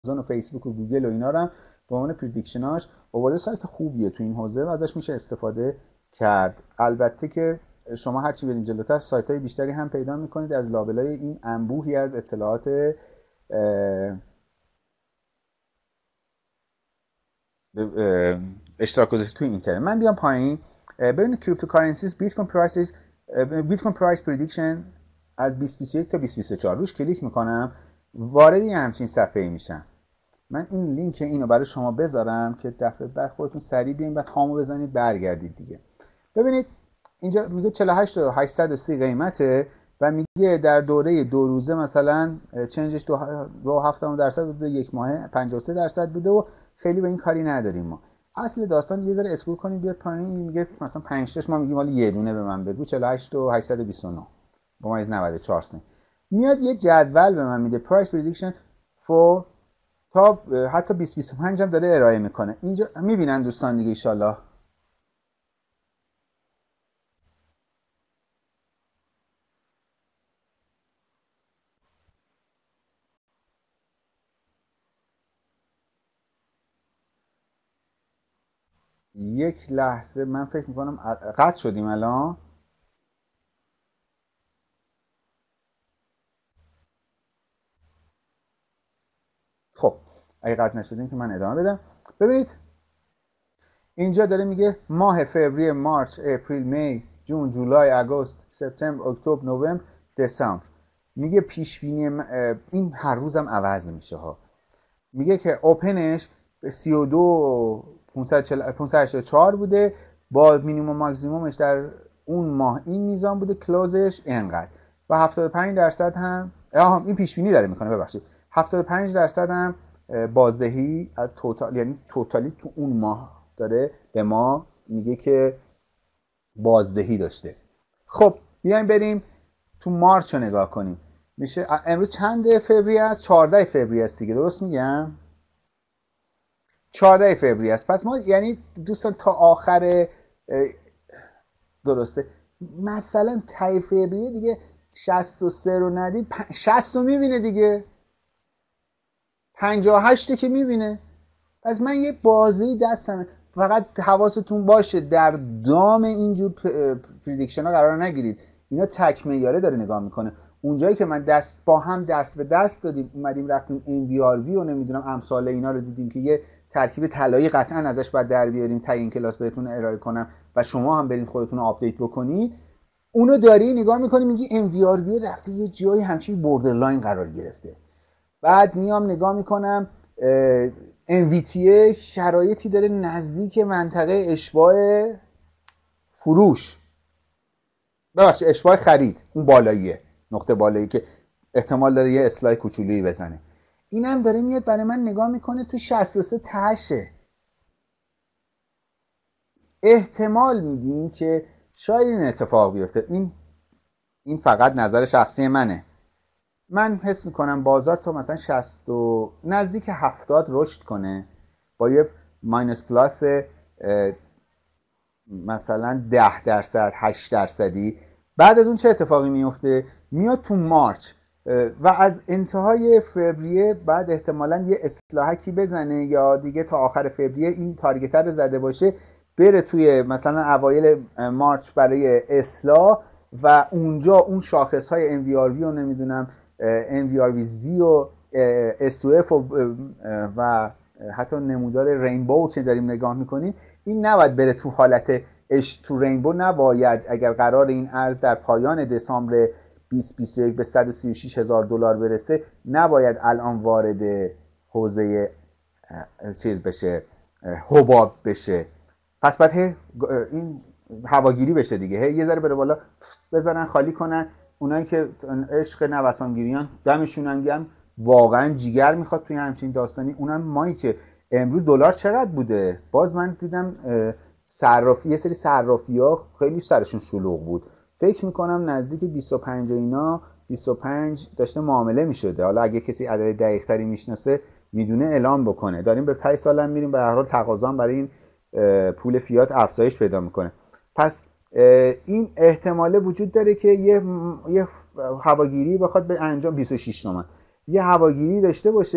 و فیسبوک و گوگل و اینا رو هم به عنوان پردیکشناش آورده. سایت خوبیه تو این حوزه و ازش میشه استفاده کرد. البته که شما هرچی برین جلوتر سایت‌های بیشتری هم پیدا میکنید از لابلای این انبوهی از اطلاعات اشتراک گذاشته توی اینترنت. من بیام پایین ببینید کریپتوکارنسیز بیتکوین پرایس پردیکشن از 2021 تا 2024 روش کلیک میکنم، وارد یه همچین صفحه‌ای میشم. من این لینک اینو برای شما بذارم که دفعه بعد خودتون سریع بیاین و تامو بزنید برگردید دیگه. ببینید اینجا میگه 48830 قیمته و میگه در دوره 2 روزه مثلا چنجش 2.7% بوده، یک ماهه 53% بوده و خیلی به این کاری نداریم ما. اصل داستان یه ذره اسکرول کنید بیاد پایین، میگه مثلا 5 تاش ما میگیم حالا یه دونه به من بگو 48829 با 94 سنت. میاد یه جدول به من میده پرایس پردیکشن فور تا حتی 2025 هم داره ارائه میکنه. اینجا میبینن دوستان دیگه ان یک لحظه من فکر میکنم قطع شدیم الان. خب اگه قطع نشدیم که من ادامه بدم. ببینید اینجا داره میگه ماه فوریه، مارچ، اپریل، می، جون، جولای، آگوست، سپتامبر، اکتبر، نوامبر، دسامبر. میگه پیش بینی این هر روزم عوض میشه ها. میگه که اوپنش به 32,584 بوده با مینیمم ماکسیمومش در اون ماه این میزان بوده، کلوزش اینقدر و 75% هم این پیش بینی داره میکنه، ببخشید 75% هم بازدهی از توتال، یعنی توتالی تو اون ماه داره به ما میگه که بازدهی داشته. خب بیایم بریم تو مارچ رو نگاه کنیم. میشه امروز چند فوریه است؟ 14 فوریه است دیگه، درست میگم؟ 14 فوریه است. پس ما یعنی دوستان تا آخر درسته مثلا تای فوریه دیگه 63 رو ندید 60 رو میبینه دیگه، 58 که میبینه. پس من یه بازی دستمه، فقط حواستون باشه در دام اینجور پردیکشن ها قرار نگیرید. اینا تک معیاره داره نگاه میکنه. اونجایی که من دست به دست دادیم اومدیم رفتیم NVRV و نمیدونم امثال اینا رو دیدیم که یه ترکیب طلایی قطعا ازش باید در بیاریم تا این کلاس بهتون ارائه کنم و شما هم برید خودتون رو آپدیت بکنید. اونو داری نگاه میکنی میگی NVRV رفته یه جایی همچین بوردرلاین قرار گرفته. بعد میام نگاه میکنم MVTA شرایطی داره نزدیک منطقه اشباع فروش، ببخشید اشباع خرید، اون بالاییه، نقطه بالایی که احتمال داره یه اسلای کوچولویی بزنه. اینم داره میاد برای من نگاه میکنه تو 63 تاشه. احتمال میدیم که شاید این اتفاق بیفته. این فقط نظر شخصی منه. من حس میکنم بازار تا مثلا 60 و نزدیک 70 رشد کنه با یه ماینس پلاس مثلا 10%، 8%. بعد از اون چه اتفاقی میفته؟ میاد تو مارچ و از انتهای فوریه بعد احتمالاً یه اصلاحکی بزنه یا دیگه تا آخر فوریه این تارگت رو زده باشه، بره توی مثلا اوایل مارچ برای اصلاح و اونجا اون شاخص های NVRV و نمیدونم NVRV-Z و S2F و حتی نمودار رینبو که داریم نگاه میکنیم این نباید بره تو حالت تو رینبو. نباید اگر قرار این ارز در پایان دسامبر 2021 به $136,000 برسه نباید الان وارد حوزه چیز بشه، حباب بشه. پس باید این هواگیری بشه دیگه، یه ذره بره بالا بزنن خالی کنن. اونایی که عشق نوسانگیریان دمشون هم گرم، واقعا جیگر میخواد توی همچین داستانی. اونم مایی که امروز دلار چقدر بوده؟ باز من دیدم صرافی یه سری صرافی‌ها خیلی سرشون شلوغ بود، فکر میکنم نزدیک 25 اینا 25 داشته معامله میشده. حالا اگه کسی عدد دقیق تری میشناسه میدونه اعلام بکنه. داریم به 5 سال هم میریم، به هر حال تقاضا برای این پول فیات افزایش پیدا میکنه. پس این احتماله وجود داره که یه هواگیری بخواد به انجام 26 تومن یه هواگیری داشته باشه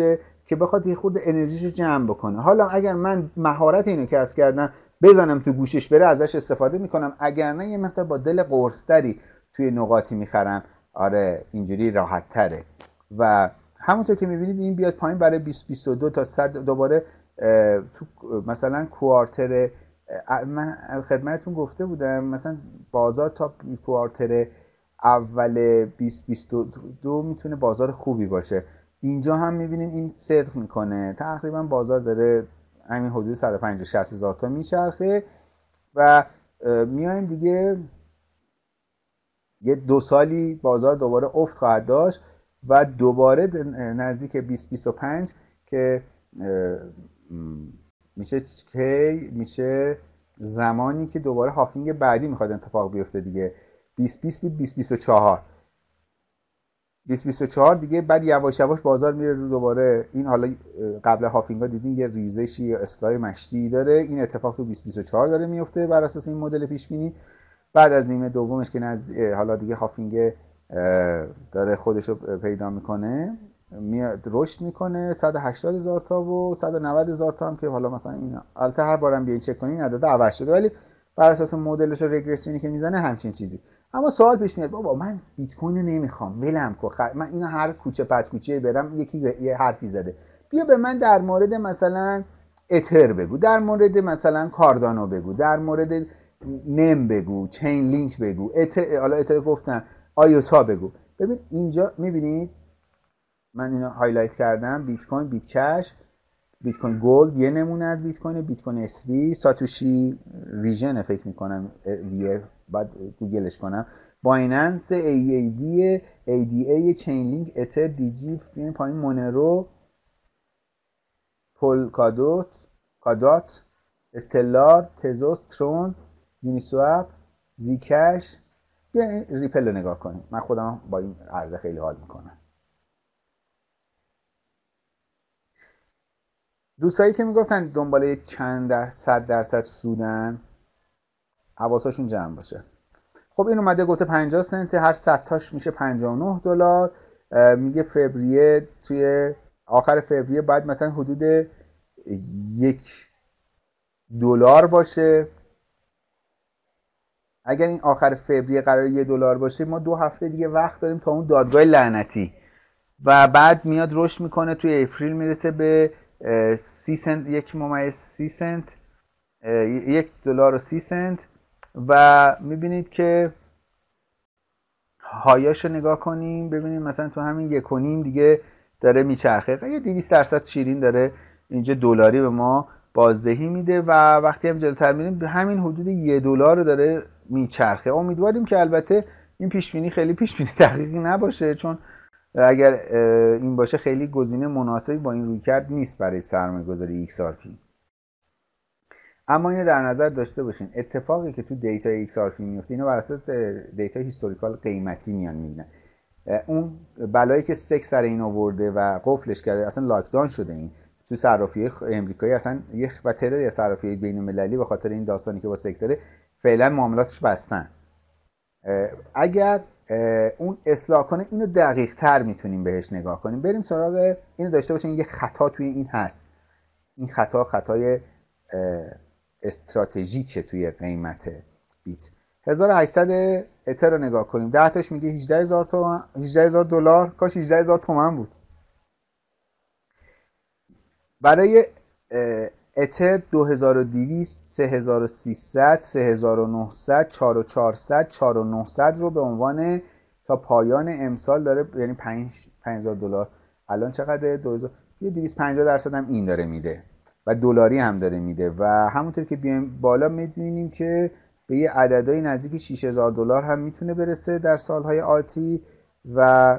که بخواد یه خورده انرژیشو جمع بکنه. حالا اگر من مهارت اینو کسب کردم بزنم تو گوشش بره ازش استفاده میکنم، اگر نه یه مقدار با دل قرص‌تری توی نقاطی میخرم. آره اینجوری راحت تره. و همونطور که میبینید این بیاد پایین برای 2022 تا 100 دوباره تو مثلا کوارتر، من خدمتتون گفته بودم مثلا بازار تا کوارتر اول 2022 میتونه بازار خوبی باشه. اینجا هم میبینیم این صدق میکنه، تقریبا بازار داره همین حدود 150-60 هزار تا میچرخه و میایم دیگه یه 2 سالی بازار دوباره افت خواهد داشت و دوباره نزدیک 2025 که میشه زمانی که دوباره هافینگ بعدی میخواد اتفاق بیفته دیگه. 2020 بود 2024 دیگه بعد یواش یواش بازار میره رو دوباره این. حالا قبل هافینگا دیدین یه ریزشی یا اصلاح مشتی داره، این اتفاق تو 2024 داره میفته بر اساس این مدل پیش بینی. بعد از نیمه دومش که حالا دیگه هافینگ داره خودش رو پیدا میکنه، میاد رشد میکنه 180 هزار تا و 190 هزار تا هم که حالا مثلا این البته هر بارم بیاین چک کنین عدد عوض شده، ولی بر اساس مدلش و رگرسیونی که میزنه همچین چیزی. اما سوال پیش میاد بابا من بیت کوین رو نمیخوام، ولم کن، من اینا هر کوچه پس کوچه برم یکی یه حرفی زده، بیا به من در مورد مثلا اتر بگو، در مورد مثلا کاردانو بگو، در مورد نم بگو، چین لینک بگو، حالا اتر گفتن آیوتا بگو. ببین اینجا میبینید من اینو هایلایت کردم، بیت کوین، بیت کش، بیت کوین گولد یه نمونه از بیت کوین، بیت کوین اس وی، ساتوشی ویژن فکر میکنم وی، بعد گوگلش کنم، بایننس، ای ای بی، ای دی ای، چین لینک، اتر، دی جی، بیاین پایین مونرو، کادات، استلار، تزوس، ترون، یونیسواب، زیکش. بیاین ریپل رو نگاه کنیم، من خودم با این ارز خیلی حال میکنم. دوستایی که میگفتن دنبال یک چند درصد سودن حواسشون جمع باشه. خب این اومده گفته 50 سنت، هر 100 تاش میشه 59 دلار. میگه فوریه، توی آخر فوریه باید مثلا حدود $1 باشه. اگر این آخر فوریه قرار $1 باشه، ما 2 هفته دیگه وقت داریم تا اون دادگاه لعنتی، و بعد میاد رشد میکنه توی اپریل میرسه به 30 سنت، 1.30 سنت، $1.30 و میبینید که هایاشو نگاه کنیم، ببینیم مثلا تو همین 1.5 دیگه داره میچرخه، یه 200% شیرین داره اینجا دلاری به ما بازدهی میده و وقتی هم جلوتر میریم به همین حدود $1 داره میچرخه. امیدواریم که البته این پیشبینی خیلی پیشبینی دقیقی نباشه، چون اگر این باشه خیلی گزینه مناسبی با این رویکرد نیست برای سرمایه‌گذاری XRP. اما اینو در نظر داشته باشین، اتفاقی که تو دیتا XRP میفته اینو بر اساس دیتا هیستوریکال قیمتی میان میبینن. اون بلایی که سک سر این آورده و قفلش کرده، اصلا لاکداون شده این تو صرافی‌های امریکایی، اصلا و تعدادی از صرافی‌های بین‌المللی به خاطر این داستانی که با سکتور فعلا معاملاتش بستن. اگر اون اصلاح کنه اینو دقیق تر میتونیم بهش نگاه کنیم. بریم سراغ اینو داشته باشین، یه خطا توی این هست، این خطای استراتژیکه توی قیمت بیت. 1800 اتر رو نگاه کنیم، 10 تاش میگه 18000 دلار، کاش 18000 تومان بود. برای اتر 2200، 3300، 3900، 4400، 4900 رو به عنوان تا پایان امسال داره، یعنی 5000 دلار. الان چقدره؟ 250% هم این داره میده و دلاری هم داره میده و همونطور که بیایم بالا می‌بینیم که به یه عددهای نزدیک 6000 دلار هم میتونه برسه در سالهای آتی و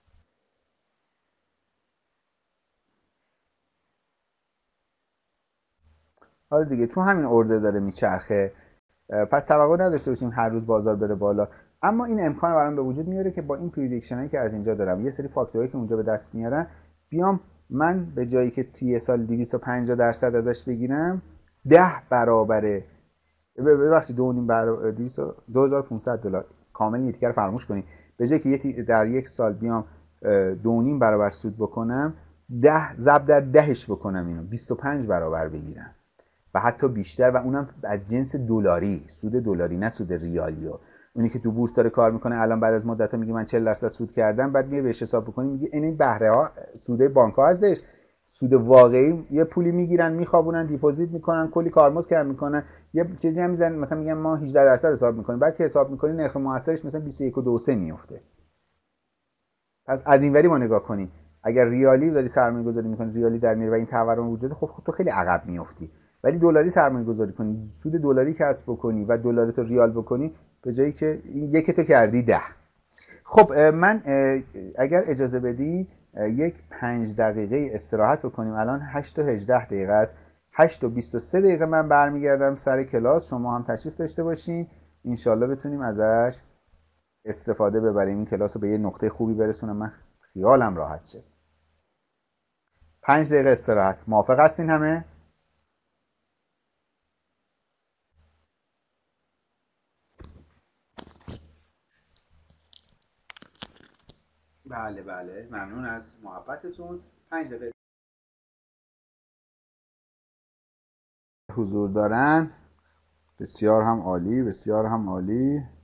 حالا دیگه تو همین ارده داره میچرخه. پس توقع نداشته باشیم هر روز بازار بره بالا، اما این امکان برام به وجود میاره که با این پردیکشن هایی که از اینجا دارم، یه سری فاکتورهایی که اونجا به دست میارن، بیام من به جایی که توی سال 250% ازش بگیرم 10 برابره، ببخشید 2500 دلار، کامل یه تیکر فراموش کنید، به جایی که در یک سال بیام 2.5 برابر سود بکنم، 10 ضرب در 10ش بکنم اینو 25 برابر بگیرم و حتی بیشتر، و اونم از جنس دلاری، سود دلاری نه سود ریالیو. اونی که تو بورس داره کار میکنه الان بعد از مدت میگه من 40% سود کردم، بعد میگه بهش حساب بکنی میگه این بهره ها سود بانک ها ازش، سود واقعی یه پولی میگیرن میخوابونن دیپوزیت میکنن کلی کارمزد کم میکنن یه چیزی هم میزنن مثلا میگن ما 18% حساب میکنیم، بعد که حساب میکنی نرخ موثرش مثلا 21.23 میفته. پس از این وری ما نگاه کنیم، اگر ریالی داری سرمایه گذاری میکنی ریالی در میاره و این تورم وجود خب تو خیلی عقب میافتی. ولی دلاری سرمایه گذاری کنی، سود دلاری کسب بکنی و دلارتو ریال بکنی، به جایی که یک تو کردی 10. خب من اگر اجازه بدی یک 5 دقیقه استراحت بکنیم. الان 8 تا 18 دقیقه است. 8 تا 23 دقیقه من برمیگردم سر کلاس، شما هم تشریف داشته باشین، انشالله بتونیم ازش استفاده ببریم، این کلاس رو به یه نقطه خوبی برسونم، من خیالم راحت شه. 5 دقیقه استراحت. موافق هستین همه؟ بله بله، ممنون از محبتتون. 5 دقیقه حضور دارن. بسیار هم عالی، بسیار هم عالی.